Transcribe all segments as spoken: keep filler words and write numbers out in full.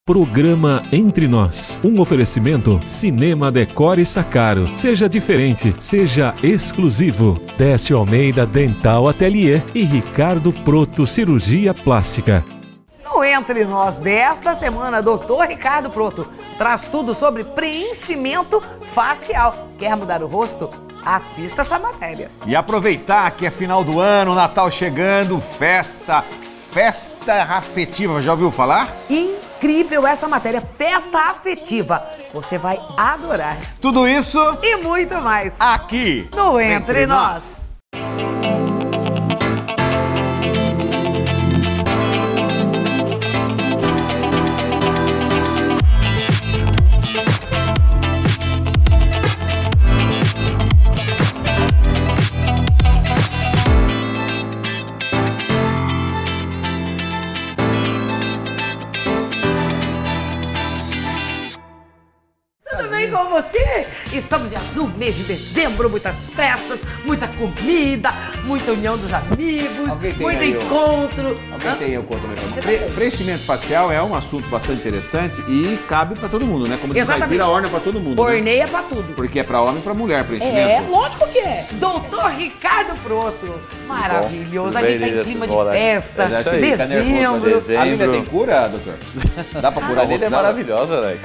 Programa Entre Nós, um oferecimento Cinema Decore Sacaro. Seja diferente, seja exclusivo. Décio Almeida Dental Atelier e Ricardo Proto Cirurgia Plástica. No Entre Nós desta semana, doutor Ricardo Proto traz tudo sobre preenchimento facial. Quer mudar o rosto? Assista essa matéria. E aproveitar que é final do ano, Natal chegando, festa, festa afetiva, já ouviu falar? Incrível essa matéria, festa afetiva. Você vai adorar. Tudo isso e muito mais aqui no Entre, Entre Nós. Nós. Com você, estamos de azul, mês de dezembro, muitas festas, muita comida, muita união dos amigos, muito encontro. Um... Alguém Hã? tem eu conto Pre Preenchimento facial é um assunto bastante interessante e cabe pra todo mundo, né? Como diz, vira orna pra todo mundo. Orneia né? pra tudo. Porque é pra homem e pra mulher preenchimento. É, lógico que é. doutor Ricardo Proto, maravilhoso. Bom, a gente tá em clima de festa, é isso aí, dezembro. dezembro. A Lília tem cura, doutor? Dá pra curar? A Lília é maravilhosa, Alex.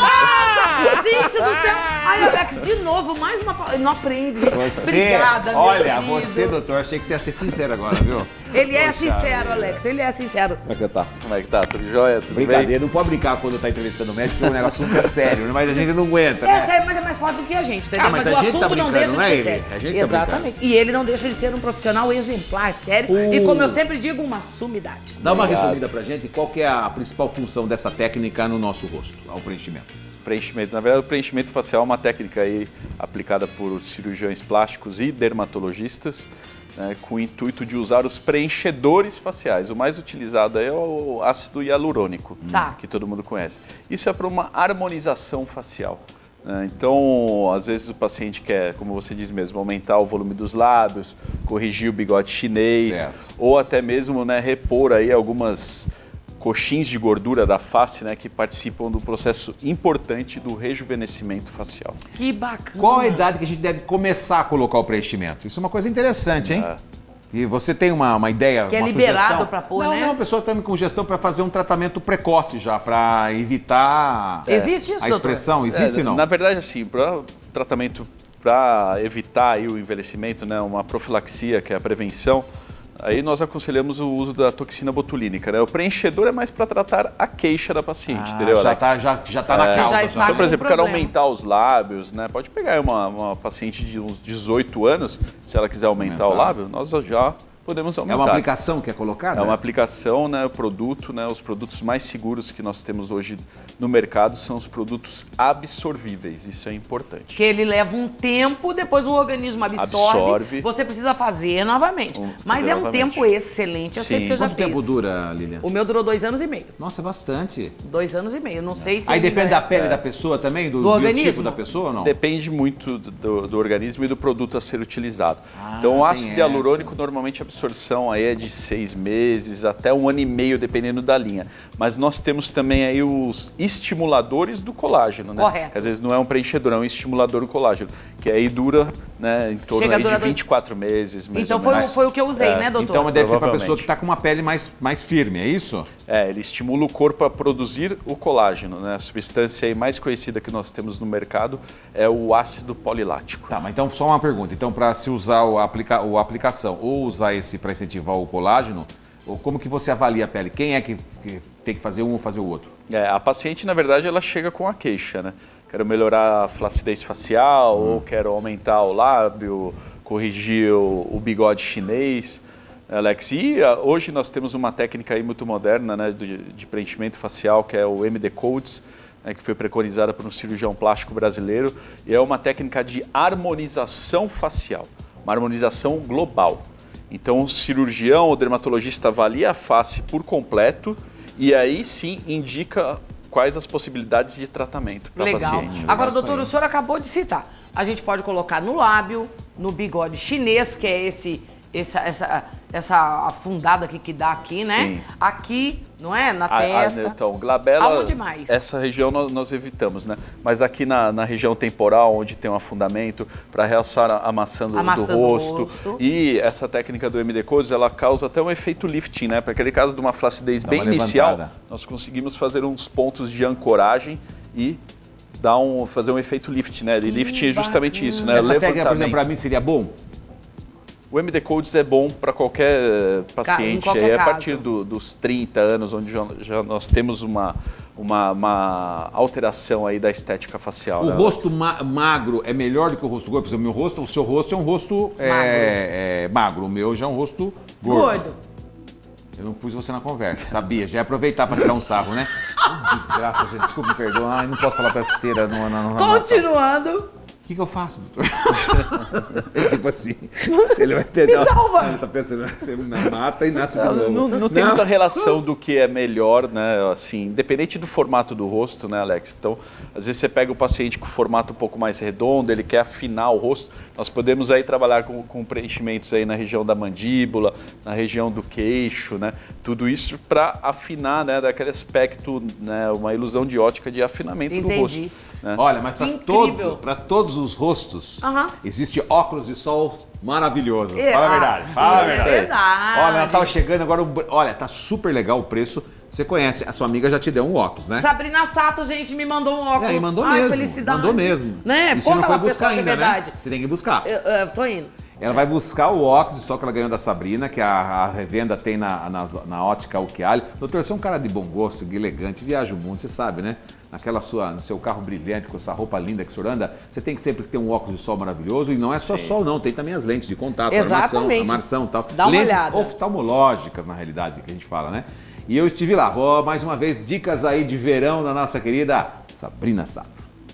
Nossa, gente do céu. Ai, Alex, de novo, mais uma... Não aprende. Você, Obrigada, olha, meu você, doutor, achei que você ia ser sincero agora, viu? Ele é Poxa, sincero, é. Alex, ele é sincero. Como é que tá? Como é que tá? Tudo jóia? Tudo Brincadeira, bem? não pode brincar quando tá entrevistando o médico, porque o negócio nunca é sério, mas a gente não aguenta, né? É sério, mas é mais forte do que a gente, entendeu? Ah, mas, mas o a gente assunto tá não deixa não é de ser ele? sério. A gente Exatamente. Tá e ele não deixa de ser um profissional exemplar, sério. Uh. E como eu sempre digo, uma sumidade. Dá uma Obrigado. resumida pra gente, qual que é a principal função dessa técnica no nosso rosto, ao preenchimento? Preenchimento. Na verdade, o preenchimento facial é uma técnica aí aplicada por cirurgiões plásticos e dermatologistas, né, com o intuito de usar os preenchedores faciais. O mais utilizado é o ácido hialurônico, tá. que todo mundo conhece. Isso é para uma harmonização facial. Né? Então, às vezes o paciente quer, como você diz mesmo, aumentar o volume dos lábios, corrigir o bigode chinês, certo. ou até mesmo, né, repor aí algumas coxins de gordura da face, né, que participam do processo importante do rejuvenescimento facial. Que bacana! Qual a idade que a gente deve começar a colocar o preenchimento? Isso é uma coisa interessante, hein? É. E você tem uma, uma ideia, que é uma liberado para pôr, não, né? Não, a pessoa está com sugestão para fazer um tratamento precoce já, para evitar é, Existe isso, a expressão. doutor? Existe é, não? Na verdade, assim, para tratamento, para evitar aí o envelhecimento, né, uma profilaxia, que é a prevenção, aí nós aconselhamos o uso da toxina botulínica, né? O preenchedor é mais para tratar a queixa da paciente, ah, entendeu, já Alex? Tá, já, já tá na é, causa. Já está então, por exemplo, quero problema. aumentar os lábios, né? Pode pegar uma, uma paciente de uns dezoito anos, se ela quiser aumentar, aumentar. o lábio, nós já podemos aumentar. É uma aplicação que é colocada? É uma aplicação, né? O produto, né? Os produtos mais seguros que nós temos hoje no mercado são os produtos absorvíveis. Isso é importante. Que ele leva um tempo, depois o organismo absorve. absorve. Você precisa fazer novamente. Um, Mas é um novamente. tempo excelente. Eu Sim. sei que eu já Quanto fiz. tempo dura, Lilian? O meu durou dois anos e meio. Nossa, é bastante. Dois anos e meio. Não sei se. Aí depende da pele é. da pessoa também, do, do do organismo tipo da pessoa ou não? Depende muito do, do organismo e do produto a ser utilizado. Ah, então, o ácido hialurônico, normalmente a absorção aí é de seis meses até um ano e meio, dependendo da linha. Mas nós temos também aí os estimuladores do colágeno, né? Correto. Que às vezes não é um preenchedor, é um estimulador do colágeno, que aí dura, né, em torno aí de vinte e quatro dois... meses, mais Então ou foi, menos. foi o que eu usei, é, né, doutor? Então deve ser para a pessoa que está com uma pele mais, mais firme, é isso? É, ele estimula o corpo a produzir o colágeno, né? A substância aí mais conhecida que nós temos no mercado é o ácido polilático. Tá, mas então só uma pergunta. Então, para se usar o aplica o aplicação ou usar esse para incentivar o colágeno, como que você avalia a pele? Quem é que, que tem que fazer um ou fazer o outro? É, a paciente, na verdade, ela chega com a queixa, né? Quero melhorar a flacidez facial, hum. ou quero aumentar o lábio, corrigir o, o bigode chinês, Alex. E a, hoje nós temos uma técnica aí muito moderna, né, de, de preenchimento facial, que é o M D Codes, né, que foi preconizada por um cirurgião plástico brasileiro, e é uma técnica de harmonização facial, uma harmonização global. Então, o cirurgião ou dermatologista avalia a face por completo e aí sim indica quais as possibilidades de tratamento para a paciente. Agora, doutor, o senhor acabou de citar. A gente pode colocar no lábio, no bigode chinês, que é esse, essa, essa, essa afundada aqui que dá aqui, né? Sim. Aqui, não é? Na A- a- testa. então, glabela, Aonde mais? essa região nós, nós evitamos, né? Mas aqui na, na região temporal, onde tem um afundamento, para realçar a, a maçã do, A maçã do do rosto. rosto. E essa técnica do M D Codes, ela causa até um efeito lifting, né? Para aquele caso de uma flacidez Dá bem uma inicial, levantada. nós conseguimos fazer uns pontos de ancoragem e dar um, fazer um efeito lift, né? E lifting é justamente isso, né? Essa técnica, por exemplo, Levantamento. para mim seria bom? O M D Codes é bom para qualquer paciente, qualquer aí, a caso. partir do- dos trinta anos, onde já, já nós temos uma, uma, uma alteração aí da estética facial. O né, rosto Alex? ma- magro é melhor do que o rosto gordo? Por exemplo, o meu rosto, o seu rosto é um rosto é, é, magro, o meu já é um rosto gordo. Gordo. Eu não pus você na conversa, sabia? Já ia aproveitar para tirar um sarro, né? Oh, desgraça, gente, desculpa, me perdoa. Ai, não posso falar pra esteira. Não, não, não, Continuando. O que, que eu faço, doutor? É tipo assim, se ele vai ter... Me salva! Ele tá pensando, você mata e nasce de Não, novo. não, não tem muita relação do que é melhor, né? Assim, independente do formato do rosto, né, Alex? Então, às vezes você pega o paciente com formato um pouco mais redondo, ele quer afinar o rosto. Nós podemos aí trabalhar com, com preenchimentos aí na região da mandíbula, na região do queixo, né? Tudo isso para afinar, né? Daquele aspecto, né? Uma ilusão de ótica de afinamento Entendi. do rosto. Né? Olha, mas para Incrível. todo, pra todos os rostos, Aham. existe óculos de sol maravilhoso. É, Fala a ah, verdade. Fala a isso é verdade. verdade. Olha, Natal chegando agora. o- Olha, tá super legal o preço. Você conhece, a sua amiga já te deu um óculos, né? Sabrina Sato, gente, me mandou um óculos. É, e mandou Ai, mesmo. felicidade. Mandou mesmo. Né? E você não Conta foi lá, buscar pessoal, que é ainda, né? verdade. Você tem que buscar. Eu, eu tô indo. Ela vai buscar o óculos de sol que ela ganhou da Sabrina, que a, a revenda tem na, na, na ótica Occhiali. Doutor, você é um cara de bom gosto, elegante, viaja o mundo, você sabe, né? Naquela sua, no seu carro brilhante, com essa roupa linda que o senhor anda, você tem que sempre ter um óculos de sol maravilhoso. E não é só sol, não. Tem também as lentes de contato, Exatamente. armação, armação e tal. Dá uma lentes olhada. oftalmológicas, na realidade, que a gente fala, né? E eu estive lá. Vou, mais uma vez, dicas aí de verão da nossa querida Sabrina Sato.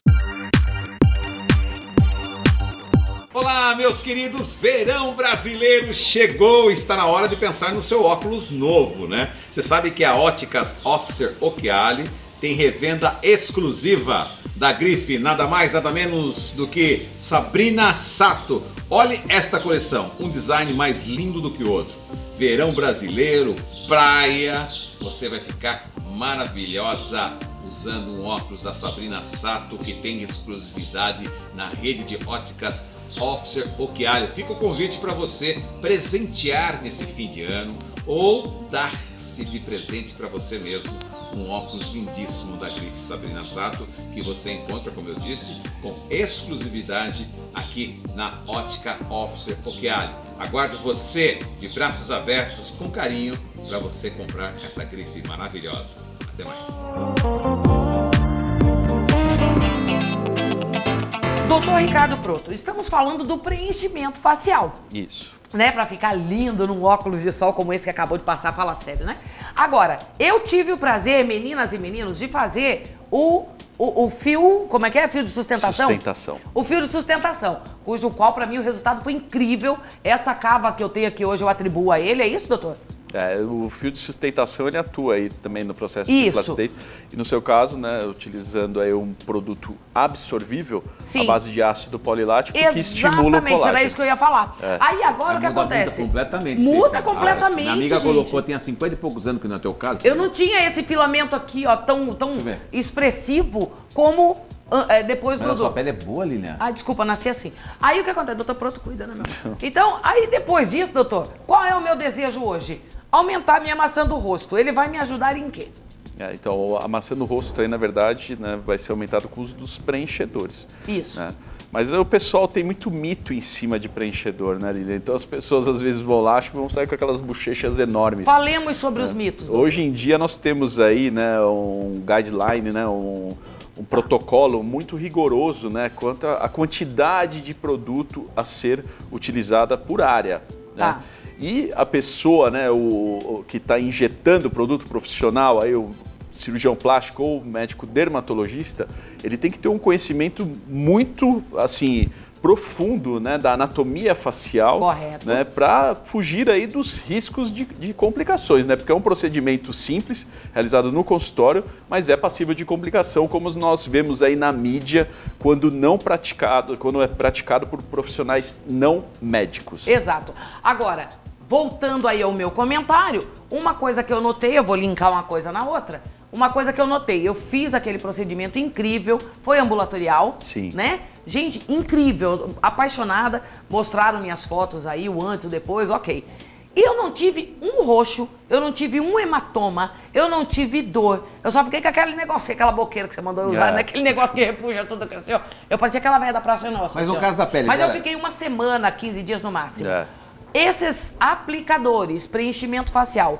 Olá, meus queridos, verão brasileiro chegou, está na hora de pensar no seu óculos novo, né? Você sabe que a Óticas Officer Occhiali tem revenda exclusiva da grife, nada mais, nada menos do que Sabrina Sato. Olhe esta coleção, um design mais lindo do que o outro. Verão brasileiro, praia, você vai ficar maravilhosa usando um óculos da Sabrina Sato, que tem exclusividade na rede de óticas Officer Occhiali. Fica o convite para você presentear nesse fim de ano ou dar-se de presente para você mesmo um óculos lindíssimo da grife Sabrina Sato, que você encontra, como eu disse, com exclusividade aqui na Ótica Officer Occhiali. Aguardo você de braços abertos, com carinho, para você comprar essa grife maravilhosa. Até mais. Doutor Ricardo Proto, estamos falando do preenchimento facial, Isso. né? Pra ficar lindo num óculos de sol como esse que acabou de passar, fala sério, né? Agora, eu tive o prazer, meninas e meninos, de fazer o, o, o fio, como é que é? Fio de sustentação? Sustentação. O fio de sustentação, cujo qual pra mim o resultado foi incrível. Essa cava que eu tenho aqui hoje eu atribuo a ele, é isso, doutor? É, o fio de sustentação ele atua aí também no processo de Isso. flacidez. E no seu caso, né, utilizando aí um produto absorvível Sim. à base de ácido polilático que estimula o Exatamente, colágeno. era isso que eu ia falar. É. Aí agora o que Muda- acontece? Muda completamente. Muda Cê- completamente, Minha amiga gente. colocou, tem há cinquenta e poucos anos que não é teu caso. Eu não tinha esse filamento aqui, ó, tão, tão Deixa eu ver. expressivo como ah, é, depois Mas do... a sua do- pele é boa, Lilian. Ah, desculpa, nasci assim. Aí o que acontece? Doutor Proto cuida, né, meu? Então, aí depois disso, doutor, qual é o meu desejo hoje? Aumentar a minha maçã do rosto. Ele vai me ajudar em quê? É, então, a maçã no rosto aí, na verdade, né, vai ser aumentado com o uso dos preenchedores. Isso. Né? Mas o pessoal tem muito mito em cima de preenchedor, né, Lilian? Então, as pessoas às vezes vão lá e vão sair com aquelas bochechas enormes. Falemos sobre os mitos. doutor. Hoje em dia nós temos aí, né, um guideline, né, um, um protocolo muito rigoroso, né, quanto à quantidade de produto a ser utilizada por área. Né? Tá. E a pessoa, né, o, o que está injetando o produto profissional, aí o cirurgião plástico ou médico dermatologista, ele tem que ter um conhecimento muito, assim, profundo, né, da anatomia facial, Correto. né, para fugir aí dos riscos de, de complicações, né, porque é um procedimento simples, realizado no consultório, mas é passível de complicação, como nós vemos aí na mídia, quando não praticado, quando é praticado por profissionais não médicos. Exato. Agora, voltando aí ao meu comentário, uma coisa que eu notei, eu vou linkar uma coisa na outra, uma coisa que eu notei, eu fiz aquele procedimento incrível, foi ambulatorial, Sim. né? Gente, incrível, apaixonada, mostraram minhas fotos aí, o antes, o depois, ok. E eu não tive um roxo, eu não tive um hematoma, eu não tive dor. Eu só fiquei com aquele negócio, aquela boqueira que você mandou eu usar, É. né? Aquele negócio que repuxa tudo assim, ó. Eu parecia aquela velha da Praça Nossa. Mas assim, no ó. caso da pele, Mas eu galera- fiquei uma semana, quinze dias no máximo. É. Esses aplicadores, preenchimento facial,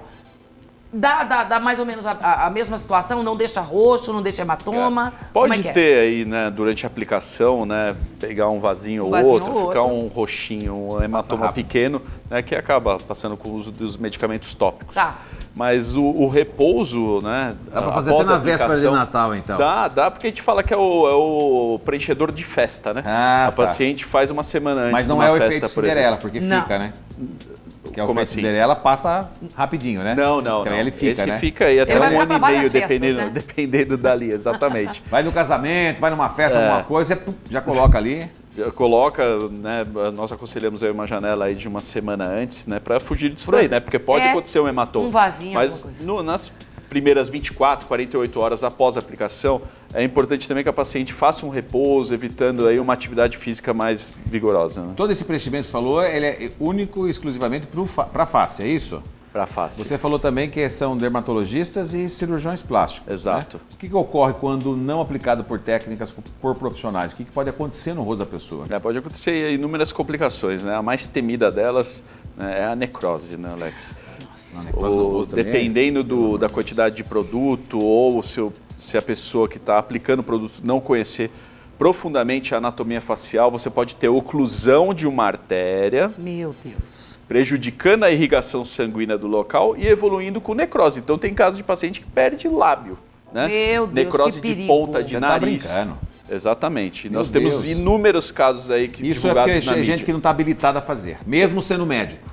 dá, dá, dá mais ou menos a, a- a mesma situação? Não deixa roxo, não deixa hematoma? Como Pode é que é? ter aí, né, durante a aplicação, né, pegar um vasinho Um ou vasinho outro, ou ficar outro. um roxinho, um hematoma pequeno, né, que acaba passando com o uso dos medicamentos tópicos. Tá. Mas o, o repouso, né, Dá pra fazer após até a na véspera de aplicação, Natal, então. Dá, dá, porque a gente fala que é o, é o preenchedor de festa, né? Ah, a tá. paciente faz uma semana antes Mas não numa é o festa, efeito por Cinderela, exemplo. porque Não. fica, né? Que é o Como efeito assim? Cinderela passa rapidinho, né? Não, não, Porque não. aí ele fica, Esse né? fica aí até Ele vai um ficar ano pra e várias meio, festas, dependendo, né? dependendo dali, exatamente. Vai no casamento, vai numa festa, É. alguma coisa, você, pum, já coloca ali. Coloca, né, nós aconselhamos aí uma janela aí de uma semana antes, né, para fugir disso daí, né, porque pode É, acontecer um hematoma. um vasinho, Mas alguma coisa. no- nas primeiras vinte e quatro, quarenta e oito horas após a aplicação, é importante também que a paciente faça um repouso, evitando aí uma atividade física mais vigorosa, né, Todo esse preenchimento que você falou, ele é único e exclusivamente para a face, é isso? para a face. Você falou também que são dermatologistas e cirurgiões plásticos. Exato. Né? O que, que ocorre quando não aplicado por técnicas, por profissionais? O que, que pode acontecer no rosto da pessoa? É, pode acontecer inúmeras complicações, né, a mais temida delas, né, é a necrose, né, Alex? A necrose no Ou, rosto também é- dependendo do, da quantidade de produto ou se, o- se a pessoa que está aplicando o produto não conhecer profundamente a anatomia facial, você pode ter oclusão de uma artéria, Meu Deus. prejudicando a irrigação sanguínea do local e evoluindo com necrose. Então tem casos de paciente que perde lábio, né? Meu Deus, necrose que de perigo. ponta de Você tá nariz. brincando. Exatamente. Meu Nós temos Deus. inúmeros casos aí que Isso é divulgados porque na é gente mídia. que não está habilitada a fazer, mesmo sendo médico.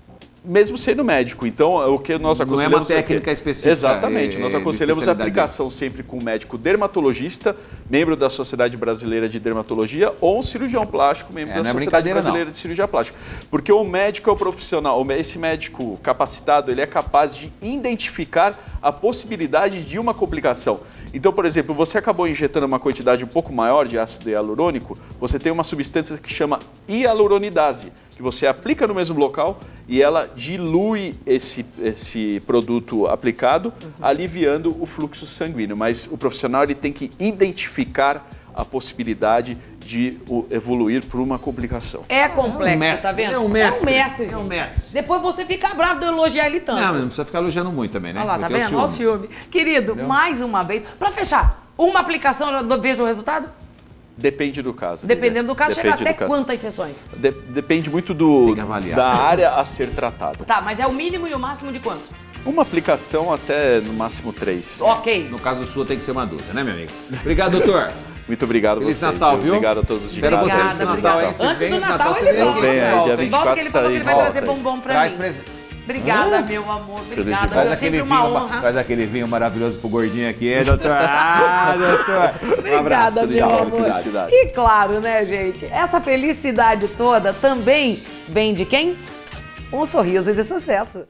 Mesmo sendo médico. Então, o que nós Não é uma aconselhamos... técnica que- específica, Exatamente. é- nós é aconselhamos de a especialidade aplicação sempre com um médico dermatologista, membro da Sociedade Brasileira de Dermatologia, ou um cirurgião plástico, membro É, da não é Sociedade brincadeira, Brasileira não. de Cirurgia Plástica. Porque o médico é o profissional, o- esse médico capacitado, ele é capaz de identificar a possibilidade de uma complicação. Então, por exemplo, você acabou injetando uma quantidade um pouco maior de ácido hialurônico, você tem uma substância que chama hialuronidase, que você aplica no mesmo local e ela dilui esse, esse produto aplicado, aliviando o fluxo sanguíneo. Mas o profissional ele tem que identificar a possibilidade de o- evoluir por uma complicação. É complexo, É um mestre, tá vendo? é um mestre, É um mestre. é um gente. mestre. Depois você fica bravo de eu elogiar ele tanto. Não, mas não precisa ficar elogiando muito também, né? Olha lá, tá Vai ter vendo? Olha o ciúmes. ciúme. Querido, mais uma vez. Pra fechar, uma aplicação, já do- vejo o resultado? Depende do caso. Dependendo do caso, chega Depende até do caso. quantas sessões? De- depende muito do, Tem que avaliar. da área a ser tratada. Tá, mas é o mínimo e o máximo de quanto? Uma aplicação até no máximo três. Ok. No caso sua tem que ser uma dúvida, né, meu amigo? Obrigado, doutor. Muito obrigado a Feliz vocês. Natal, viu? Obrigado a todos de Espero casa. você antes do Obrigada, Natal, hein? obrigada. Se Antes vem do no Natal você ele vem volta. aqui, Vem, você é, volta, dia hein? vinte e Volta quatro que ele falou que ele vai estarei de trazer volta. bombom pra Traz mim. pres... Obrigada, Hum? meu amor. de Obrigada. Faz É aquele, sempre uma vinho, honra. faz aquele vinho maravilhoso pro gordinho aqui, hein, doutor? Ah, doutor. Um abraço. Obrigada, meu Tchau, amor. felicidade. E claro, né, gente? Essa felicidade toda também vem de quem? Um sorriso de sucesso.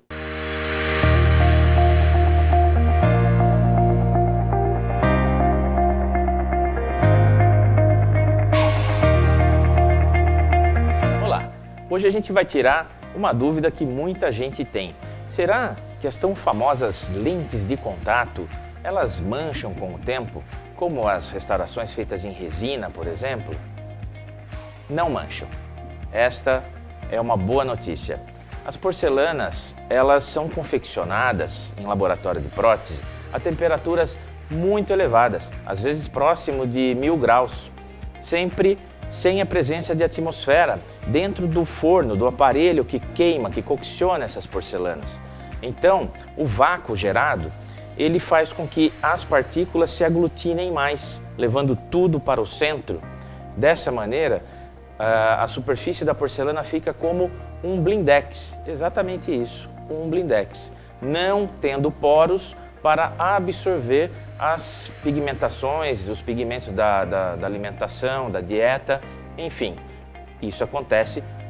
Olá, hoje a gente vai tirar uma dúvida que muita gente tem. Será que as tão famosas lentes de contato, elas mancham com o tempo, como as restaurações feitas em resina, por exemplo? Não mancham. Esta é uma boa notícia. As porcelanas, elas são confeccionadas em laboratório de prótese a temperaturas muito elevadas, às vezes próximo de mil graus, sempre sem a presença de atmosfera dentro do forno, do aparelho que queima, que cocciona essas porcelanas. Então, o vácuo gerado, ele faz com que as partículas se aglutinem mais, levando tudo para o centro. Dessa maneira, a superfície da porcelana fica como um blindex, exatamente isso, um blindex, não tendo poros para absorver as pigmentações, os pigmentos da, da, da alimentação, da dieta, enfim, isso acontece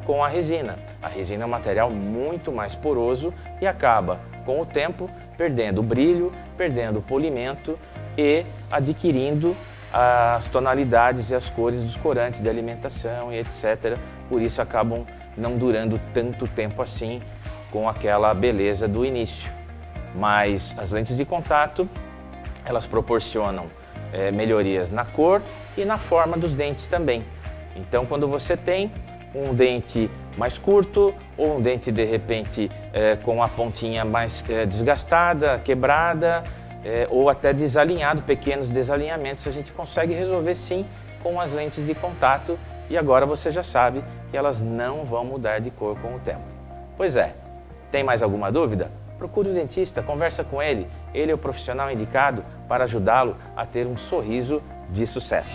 com a resina. A resina é um material muito mais poroso e acaba, com o tempo, perdendo o brilho, perdendo o polimento e adquirindo as tonalidades e as cores dos corantes de alimentação e etcétera. Por isso acabam não durando tanto tempo assim com aquela beleza do início. Mas as lentes de contato, elas proporcionam é, melhorias na cor e na forma dos dentes também. Então, quando você tem um dente mais curto ou um dente, de repente, é, com a pontinha mais é, desgastada, quebrada, é, ou até desalinhado, pequenos desalinhamentos, a gente consegue resolver sim com as lentes de contato e agora você já sabe que elas não vão mudar de cor com o tempo. Pois é, tem mais alguma dúvida? Procure o dentista, conversa com ele, ele é o profissional indicado para ajudá-lo a ter um sorriso de sucesso.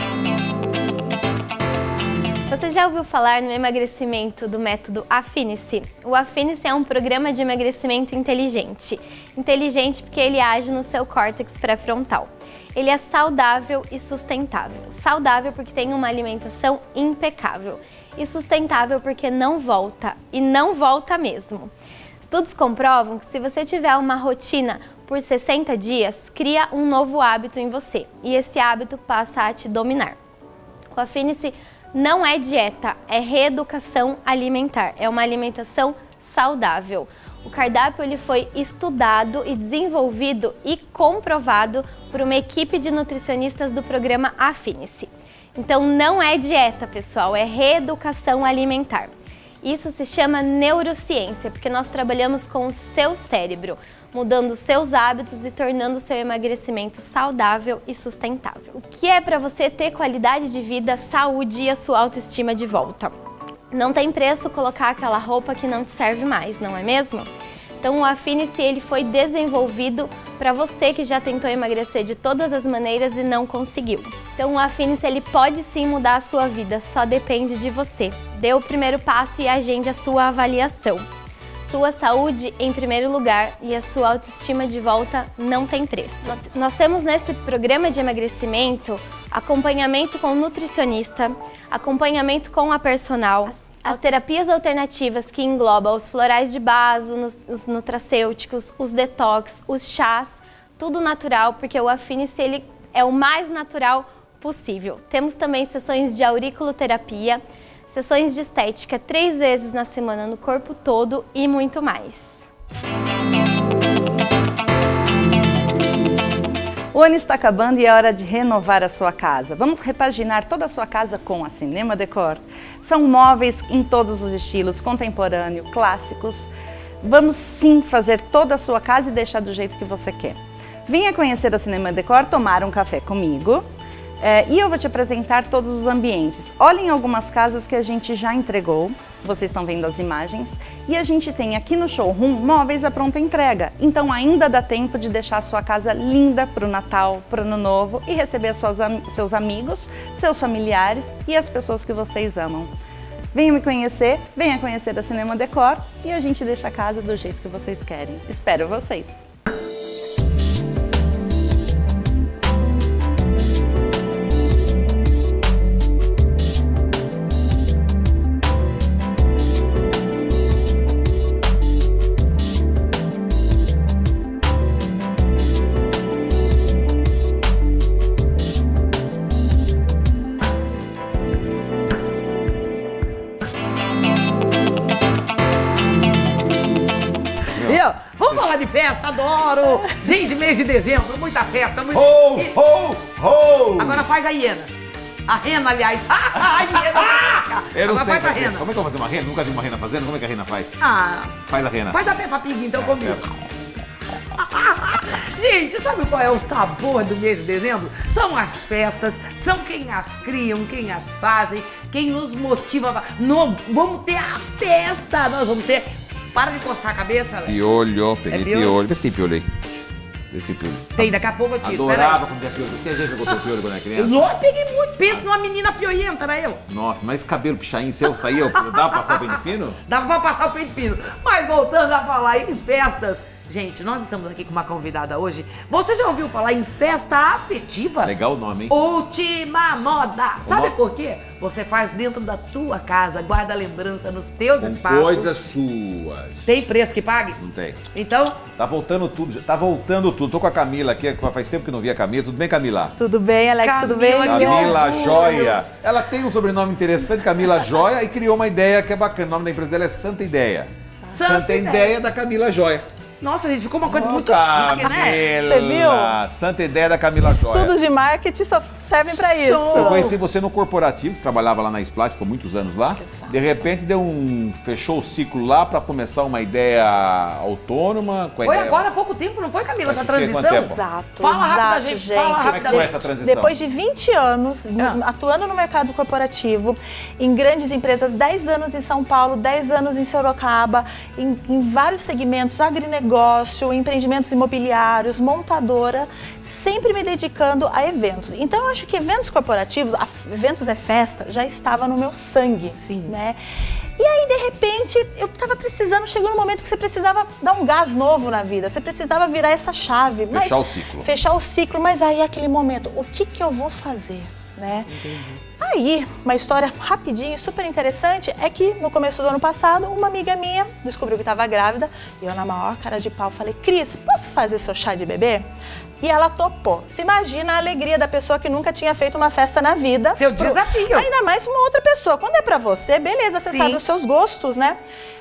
Você já ouviu falar no emagrecimento do método Affinicy? O Affinicy é um programa de emagrecimento inteligente. Inteligente porque ele age no seu córtex pré-frontal. Ele é saudável e sustentável. Saudável porque tem uma alimentação impecável. E sustentável porque não volta. E não volta mesmo. Estudos comprovam que se você tiver uma rotina por sessenta dias, cria um novo hábito em você. E esse hábito passa a te dominar. O Affinicy não é dieta, é reeducação alimentar, é uma alimentação saudável. O cardápio ele foi estudado e desenvolvido e comprovado por uma equipe de nutricionistas do programa Affinicy. Então não é dieta, pessoal, é reeducação alimentar. Isso se chama neurociência, porque nós trabalhamos com o seu cérebro, mudando seus hábitos e tornando o seu emagrecimento saudável e sustentável. O que é para você ter qualidade de vida, saúde e a sua autoestima de volta? Não tem preço colocar aquela roupa que não te serve mais, não é mesmo? Então o Affinicy ele foi desenvolvido para você que já tentou emagrecer de todas as maneiras e não conseguiu. Então o Affinicy ele pode sim mudar a sua vida, só depende de você. Dê o primeiro passo e agende a sua avaliação. Sua saúde em primeiro lugar e a sua autoestima de volta não tem preço. Nós temos nesse programa de emagrecimento acompanhamento com nutricionista, acompanhamento com a personal, as terapias alternativas que englobam os florais de base, os nutracêuticos, os detox, os chás, tudo natural, porque o Affinicy ele é o mais natural possível. Temos também sessões de auriculoterapia, sessões de estética três vezes na semana no corpo todo e muito mais. O ano está acabando e é hora de renovar a sua casa. Vamos repaginar toda a sua casa com a Cinema Decor. São móveis em todos os estilos, contemporâneo, clássicos. Vamos sim fazer toda a sua casa e deixar do jeito que você quer. Venha conhecer a Cinema Decor, tomar um café comigo. É, e eu vou te apresentar todos os ambientes. Olhem algumas casas que a gente já entregou, vocês estão vendo as imagens, e a gente tem aqui no showroom móveis à pronta entrega. Então ainda dá tempo de deixar a sua casa linda para o Natal, para o Ano Novo e receber suas, seus amigos, seus familiares e as pessoas que vocês amam. Venham me conhecer, venha conhecer a Cinema Decor e a gente deixa a casa do jeito que vocês querem. Espero vocês! De festa, adoro! Gente, mês de dezembro, muita festa, muito... Ho, ho, ho! Agora faz a hiena. A rena, aliás. Ah, a hiena! Eu não Agora sei faz a fazer. rena. Como é que eu vou fazer uma rena? Nunca vi uma rena fazendo. Como é que a rena faz? Ah, Faz a rena. faz a Peppa Pig então comigo. É. Gente, sabe qual é o sabor do mês de dezembro? São as festas, são quem as criam, quem as fazem, quem nos motiva. No, vamos ter a festa! Nós vamos ter... Para de coçar a cabeça, Alex. Piolho, peguei É piolho? piolho. Vê se tem piolho aí. Vê se tem piolho. Tem, daqui a pouco eu tiro. Adorava quando tinha piolho. Você já jogou piolho quando era criança? Eu peguei muito, pensa numa menina pioienta, era eu. Nossa, mas esse cabelo pichain seu saía, dava pra passar o pente fino? Dava pra passar o pente fino. Mas voltando a falar em festas, Gente, nós estamos aqui com uma convidada hoje. Você já ouviu falar em festa afetiva? Legal o nome, hein? Última moda. Sabe Uma- por quê? Você faz dentro da tua casa, guarda a lembrança nos teus Com espaços. coisas suas. Tem preço que pague? Não tem. Então, Tá voltando tudo, tá voltando tudo. Tô com a Camila aqui, faz tempo que não vi a Camila. Tudo bem, Camila? Tudo bem, Alex? Tudo bem? Camila, que Camila orgulho. Joia. Ela tem um sobrenome interessante, Camila Joia, e criou uma ideia que é bacana. O nome da empresa dela é Santa Ideia. Santa Santa, Ideia. Ideia da Camila Joia. nossa, gente, ficou uma coisa Ô, muito chique, né? Você viu? Santa Ideia da Camila Joia. Estudos de marketing só servem pra isso. Show. Eu conheci você no corporativo, você trabalhava lá na Splash, ficou muitos anos lá. Exato. De repente deu um. Fechou o ciclo lá para começar uma ideia autônoma. Com a Foi ideia... agora há pouco tempo, não foi, Camila, essa Faz o quê? Quanto transição? tempo? Exato, Fala rápido, exato, gente. gente. Fala Como é que foi rapidamente. essa transição? Depois de vinte anos Ah. atuando no mercado corporativo, em grandes empresas, dez anos em São Paulo, dez anos em Sorocaba, em, em vários segmentos, agronegócio, empreendimentos imobiliários, montadora, sempre me dedicando a eventos. Então eu acho que eventos corporativos, a- eventos é festa, já estava no meu sangue. Sim. Né? E aí, de repente, eu estava precisando, chegou um momento que você precisava dar um gás novo na vida, você precisava virar essa chave. Fechar mas- o ciclo. Fechar o ciclo, mas aí aquele momento, o que que eu vou fazer, né? Aí, uma história rapidinha, super interessante, é que no começo do ano passado, uma amiga minha descobriu que estava grávida, e eu na maior cara de pau falei, Cris, posso fazer seu chá de bebê? E ela topou. Você imagina a alegria da pessoa que nunca tinha feito uma festa na vida. Seu desafio. Ainda mais uma outra pessoa. Quando é pra você, beleza, você Sim. sabe os seus gostos, né?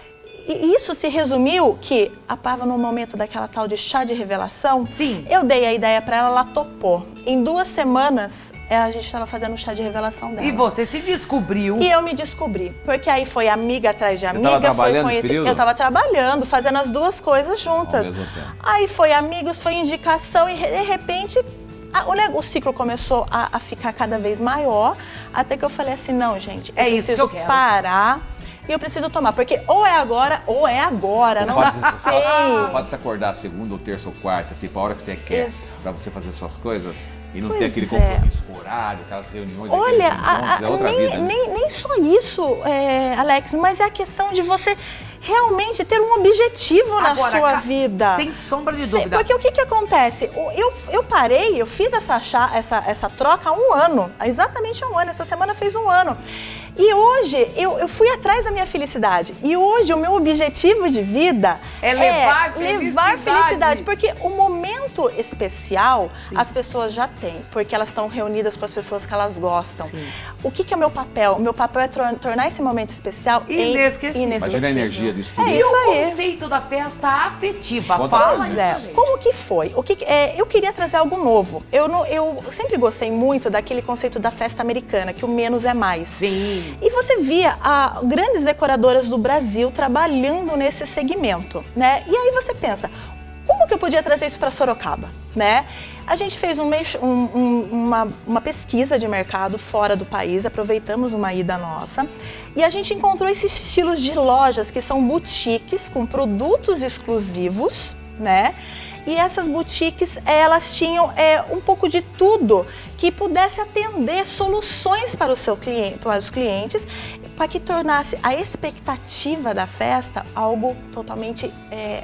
E isso se resumiu que a Pava, no momento daquela tal de chá de revelação, Sim. eu dei a ideia pra ela, ela topou. Em duas semanas, é, a gente estava fazendo o chá de revelação dela. E você se descobriu. E eu me descobri, porque aí foi amiga atrás de amiga, tava foi trabalhando nesse conhecer. período? Eu tava trabalhando, fazendo as duas coisas juntas. Ao mesmo tempo. Aí foi amigos, foi indicação e de repente a- o, nego- o ciclo começou a, a ficar cada vez maior, até que eu falei assim, não, gente, eu É isso que preciso eu quero. parar e eu preciso tomar, porque ou é agora ou é agora, O não fato, de, o tem. fato de você acordar segunda, ou terça ou quarta, tipo a hora que você quer, Ex- pra você fazer suas coisas, e não Pois ter aquele é. compromisso com horário, aquelas reuniões, Olha, aqueles a- encontros, a- é outra nem, vida. né? nem, nem só isso, é, Alex, mas é a questão de você realmente ter um objetivo na Agora, sua Ca- vida. Sem sombra de Sim, dúvida. Porque o que, que acontece? O- Eu, eu parei, eu fiz essa, chá- essa, essa troca há um ano, há exatamente há um ano, essa semana fez um ano. E hoje eu, eu fui atrás da minha felicidade. E hoje o meu objetivo de vida É levar levar felicidade. felicidade. Porque o momento especial as pessoas já têm, porque elas estão reunidas com as pessoas que elas gostam. Sim. O que, que é o meu papel? O meu papel é tor- tornar esse momento especial em- Inesquecível. Imagina a energia disso tudo. É E isso o aí. conceito da festa afetiva? Conta Fala pra Pois isso, é, gente. como que foi? O que, que- é, eu queria trazer algo novo. Eu, não, eu sempre gostei muito daquele conceito da festa americana, que o menos é mais. Sim. E você via a, grandes decoradoras do Brasil trabalhando nesse segmento, né? E aí você pensa, como que eu podia trazer isso para Sorocaba, né? A gente fez um, meix- um- um- uma, uma pesquisa de mercado fora do país, aproveitamos uma ida nossa, e a gente encontrou esses estilos de lojas que são boutiques com produtos exclusivos, né? E essas boutiques, elas tinham é, um pouco de tudo que pudesse atender soluções para, o seu cliente, para os clientes, para que tornasse a expectativa da festa algo totalmente é,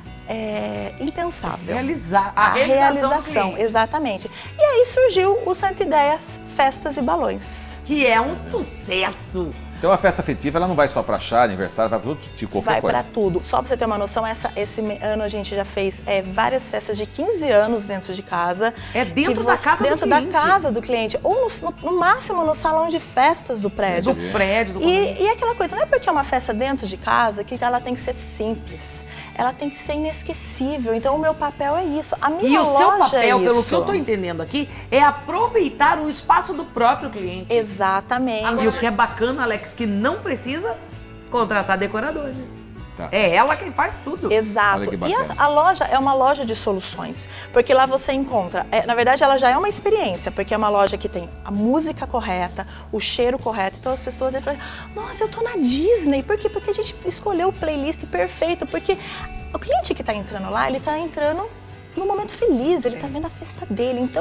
é, impensável. Realizar. A, realização, do cliente. exatamente. E aí surgiu o Santa Ideias Festas e Balões. Que é um sucesso. Então a festa afetiva, ela não vai só pra chá, aniversário, vai pra tudo, tipo qualquer Vai coisa. para tudo. Só para você ter uma noção, essa, esse me- ano a gente já fez é, várias festas de quinze anos dentro de casa. É dentro Que da você- casa do Dentro da cliente. casa do cliente. Ou no, no- no máximo no salão de festas do prédio. Do prédio, do condomínio. E, e aquela coisa, não é porque é uma festa dentro de casa que ela tem que ser simples. Ela tem que ser inesquecível. Então o meu papel é isso. A minha E o seu loja papel, é pelo isso. que eu tô entendendo aqui, é aproveitar o espaço do próprio cliente. Exatamente. E o que é bacana, Alex, que não precisa contratar decorador, né? Tá. É ela quem faz tudo. Exato. Olha que E bacana. a, a loja é uma loja de soluções, porque lá você encontra, é, na verdade ela já é uma experiência, porque é uma loja que tem a música correta, o cheiro correto, então as pessoas aí falam, nossa, eu tô na Disney, por quê? Porque a gente escolheu o playlist perfeito, porque o cliente que tá entrando lá, ele tá entrando num momento feliz, ele tá vendo a festa dele, então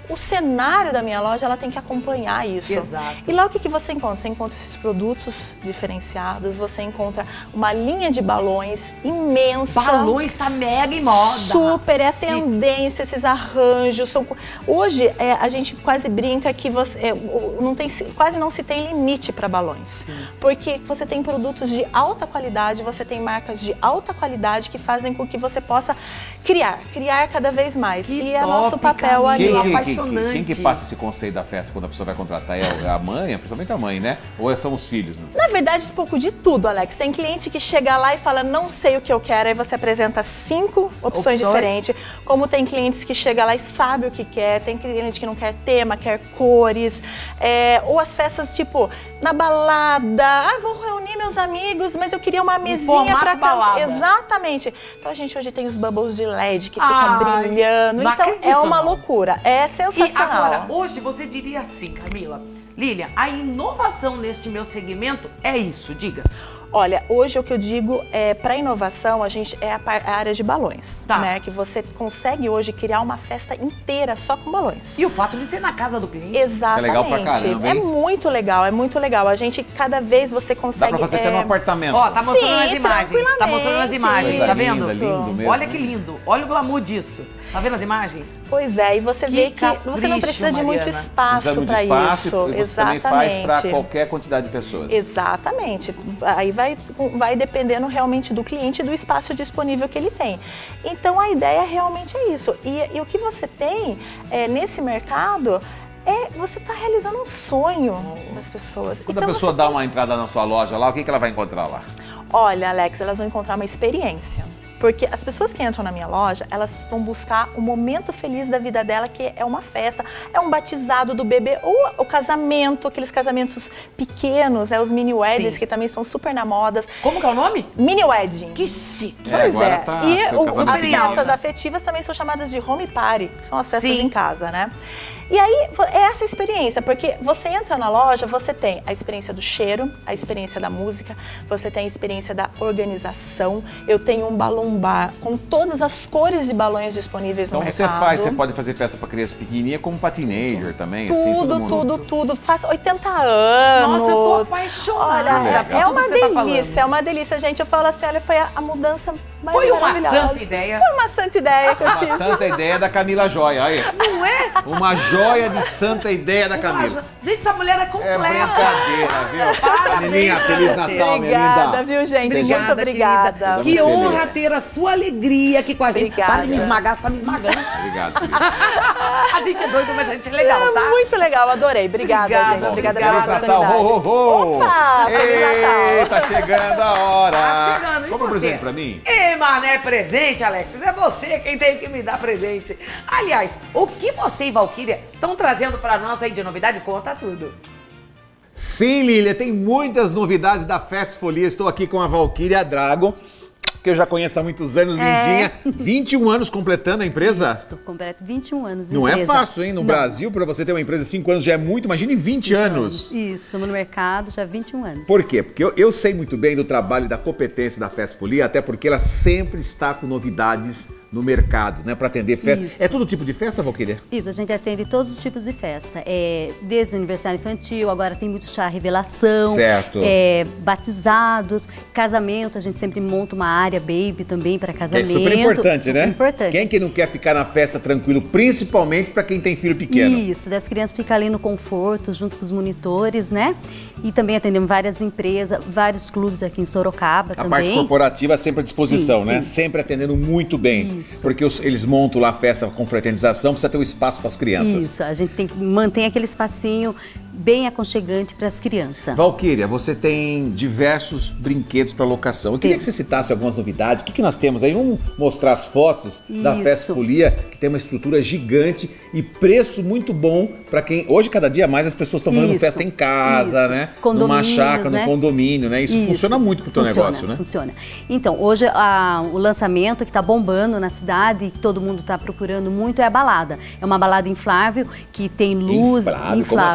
o cenário da minha loja ela tem que acompanhar isso. Exato. E lá o que, que você encontra? Você encontra esses produtos diferenciados, você encontra uma linha de balões imensa. Balões tá mega em moda. Super, é a Sim. tendência, esses arranjos. São... Hoje é, a gente quase brinca que você, é, não tem, quase não se tem limite para balões. Sim. Porque você tem produtos de alta qualidade, você tem marcas de alta qualidade que fazem com que você possa criar, criar cada vez mais. Que e é top, nosso papel Camila. ali. Quem, quem, apaixonante. quem, quem que passa esse conceito da festa quando a pessoa vai contratar? É a mãe, principalmente a mãe, né? Ou são os filhos? Né? Na verdade, um pouco de tudo, Alex. Tem cliente que chega lá e fala, não sei o que eu quero, aí você apresenta cinco opções Opções. diferentes. Como tem clientes que chega lá e sabe o que quer, tem cliente que não quer tema, quer cores. É, ou as festas, tipo, na balada, ah, vou reunir meus amigos, mas eu queria uma mesinha para balada. Exatamente. Então a gente hoje tem os bubbles de L E D que fica Ai, brilhando. não Então acredito, é uma não. loucura. É E sensacional. agora, hoje você diria assim, Camila, Lilian, a inovação neste meu segmento é isso, diga. Olha, hoje o que eu digo é para inovação, a gente é a, par, a área de balões, Tá. né? Que você consegue hoje criar uma festa inteira só com balões. E o fato de ser na casa do cliente. Exatamente. É legal pra caramba, hein? É muito legal, é muito legal. A gente, cada vez você Dá consegue... pra fazer é... até no apartamento. Ó, tá mostrando Sim, as imagens. Tá mostrando as imagens, Coisa tá vendo? linda, lindo mesmo, Olha né? que lindo. Olha o glamour disso. Tá vendo as imagens? Pois é, e você Que vê que você capricho, não precisa de muito Mariana. espaço Precisa para de espaço isso. e você Exatamente. também faz para qualquer quantidade de pessoas. Exatamente. Aí vai, vai dependendo realmente do cliente e do espaço disponível que ele tem. Então a ideia realmente é isso. E, e o que você tem é, nesse mercado é você está realizando um sonho das pessoas. Quando Então, a pessoa você dá tem- uma entrada na sua loja lá, o que, que ela vai encontrar lá? Olha, Alex, elas vão encontrar uma experiência. Porque as pessoas que entram na minha loja, elas vão buscar o momento feliz da vida dela, que é uma festa, é um batizado do bebê, ou o casamento, aqueles casamentos pequenos, é os mini weddings, Sim. que também são super na moda. Como que é o nome? Mini wedding. Que chique. É, Pois agora é. tá E seu o- casamento as ideal, festas né? afetivas também são chamadas de home party, são as festas Sim. em casa, né? E aí, é essa experiência, porque você entra na loja, você tem a experiência do cheiro, a experiência da música, você tem a experiência da organização. Eu tenho um balão bar com todas as cores de balões disponíveis Então no você mercado. faz, você pode fazer festa para criança pequenininha como para teenager também, assim, todo Tudo, mundo. tudo, tudo. Faz oitenta anos. Nossa, eu tô apaixonada. Olha, Que é, por é tudo uma que você tá delícia, falando. é uma delícia, gente. Eu falo assim, olha, foi a, a mudança mais Foi uma maravilhosa. santa ideia. Foi uma santa ideia que eu Uma tive. santa ideia da Camila Joia, aí. Não é? Uma joia de santa ideia da Camila. Gente, essa mulher é É completa. brincadeira, viu? Parabéns Menininha, pra Feliz você. Natal, minha Obrigada, linda. viu, gente? Obrigada, Muito obrigada. querida. Que Estamos honra felizes. ter a sua alegria aqui com a gente. Obrigada. Para de me esmagar, você tá me esmagando. Obrigado, querida. A gente é doido, mas a gente é legal, tá? É muito legal, adorei. Obrigada, Obrigada, gente. Obrigada obrigada. pela Feliz Natal, oportunidade. ho, ho, ho. Opa, Feliz Ei, Natal. tá chegando a hora. Tá chegando, e Compra um você? presente pra mim? Ê, mané, presente, Alex. É você quem tem que me dar presente. Aliás, o que você e Valquíria estão trazendo pra nós aí de novidade? Conta tudo. Sim, Lília, tem muitas novidades da Festa Folia. Estou aqui com a Valquíria Drago, que eu já conheço há muitos anos, É. lindinha. vinte e um anos completando a empresa. Isso, completo vinte e um anos. Não é empresa. fácil, hein? No Não. Brasil, para você ter uma empresa de cinco anos já é muito, imagine vinte anos. Isso, estamos no mercado já há vinte e um anos. Por quê? Porque eu, eu sei muito bem do trabalho e da competência da Festa Folia, até porque ela sempre está com novidades no mercado, né? Para atender festa. Isso. É todo tipo de festa, Valquíria? Isso, a gente atende todos os tipos de festa. É, desde o aniversário infantil, agora tem muito chá revelação. Certo. É, batizados, casamento, a gente sempre monta uma área baby também para Que é casamento. super importante, super né? importante. Quem que não quer ficar na festa tranquilo, principalmente para quem tem filho pequeno? Isso, das crianças ficar ali no conforto, junto com os monitores, né? E também atendemos várias empresas, vários clubes aqui em Sorocaba A também. parte corporativa sempre à disposição, Sim, né? sim. Sempre atendendo muito bem. Isso. Porque os- eles montam lá a festa com fraternização, precisa ter um espaço para as crianças. Isso, a gente tem que manter aquele espacinho bem aconchegante para as crianças. Valquíria, você tem diversos brinquedos para locação. Eu queria Tem. que você citasse algumas novidades. O que, que nós temos aí? Vamos mostrar as fotos da Isso. Festa Folia, que tem uma estrutura gigante e preço muito bom para quem... Hoje, cada dia mais, as pessoas estão fazendo Isso. festa em casa, Isso. né? Numa Condomínios, chácara, né? no condomínio, né? Isso, Isso. funciona muito pro teu Funciona, negócio, né? Funciona. Então, hoje a- o lançamento que está bombando na cidade e que todo mundo está procurando muito é a balada. É uma balada inflável que tem luz Inflável? Como assim? Essa foto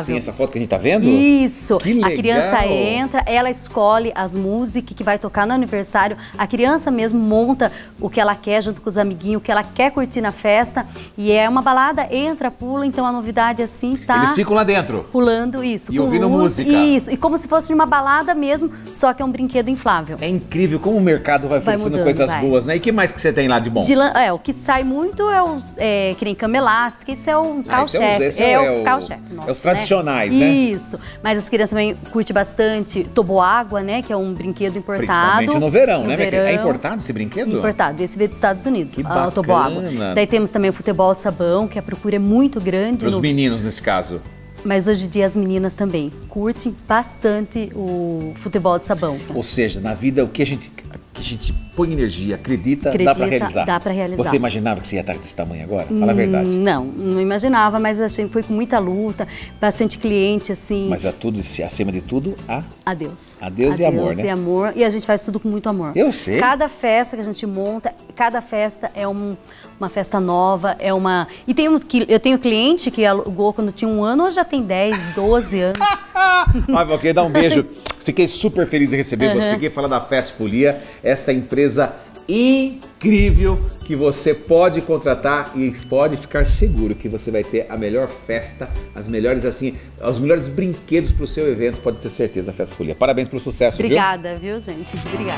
foto que a gente tá vendo? Isso. Que legal. A criança entra, ela escolhe as músicas que vai tocar no aniversário. A criança mesmo monta o que ela quer junto com os amiguinhos, o que ela quer curtir na festa. E é uma balada, entra, pula, então a novidade assim tá... Eles ficam lá dentro? Pulando, isso. E ouvindo música. Isso, e como se fosse uma balada mesmo, só que é um brinquedo inflável. É incrível como o mercado vai oferecendo mudando, coisas vai. boas, né? E que mais que você tem lá de bom? De lan- é, o que sai muito é os é, que nem cama elástica, isso é o Ah, esse é carro-chefe. os- esse é o- carro-chefe é nosso, os tradicionais, né? Isso. Mas as crianças também curtem bastante toboágua, né? Que é um brinquedo importado. Principalmente no verão, No né? minha verão. querida? É importado esse brinquedo? Importado, esse veio dos Estados Unidos, Que a- o toboágua. bacana. Daí temos também o futebol de sabão, que a procura é muito grande. Para os no- meninos, nesse caso. Mas hoje em dia as meninas também curtem bastante o futebol de sabão. Ou seja, na vida, o que a gente, que a gente põe energia, acredita, Acredita, dá para realizar. dá pra realizar. Você imaginava que você ia estar desse tamanho agora? Fala a verdade. Hum, Não, não imaginava, mas achei que foi com muita luta, bastante cliente, assim. Mas é tudo, acima de tudo, a... A Deus. A Deus e amor, né? e amor. E a gente faz tudo com muito amor. Eu sei. Cada festa que a gente monta, cada festa é um- uma festa nova, é uma... E tem um, que- eu tenho cliente que alugou quando tinha um ano, hoje já tem dez, doze anos. Ai, vou querer dar um beijo. Fiquei super feliz em receber Uhum. você aqui, falar da Festa Folia, essa empresa incrível que você pode contratar e pode ficar seguro que você vai ter a melhor festa, as melhores assim, os melhores brinquedos para o seu evento, pode ter certeza, a Festa Folia. Parabéns pelo sucesso, Obrigada, viu, gente? Obrigada.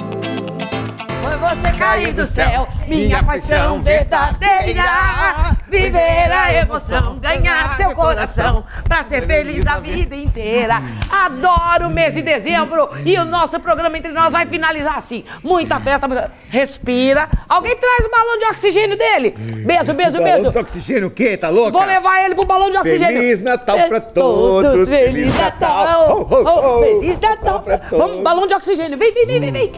Foi você cair do céu, minha paixão verdadeira. Viver a emoção, ganhar seu coração, pra ser feliz a vida inteira. Adoro o mês de dezembro e o nosso programa Entre Nós vai finalizar assim. Muita festa, muita... respira. Alguém traz o balão de oxigênio dele. Beijo, beijo, Balão beijo. de oxigênio o quê? Tá louca? Vou levar ele pro balão de oxigênio. Feliz Natal É pra todos. Feliz Natal. Ho, ho, ho. Feliz Natal pra todos. Vamos, balão de oxigênio. Vem, vem, vem, vem, vem.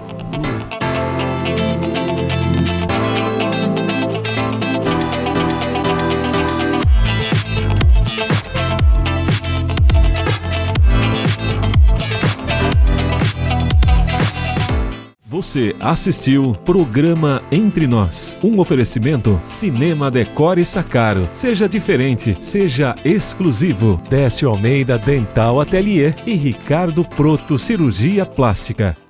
Você assistiu Programa Entre Nós, um oferecimento Cinema Decor e Sacaro. Seja diferente, seja exclusivo. Décio Almeida Dental Atelier e Ricardo Proto Cirurgia Plástica.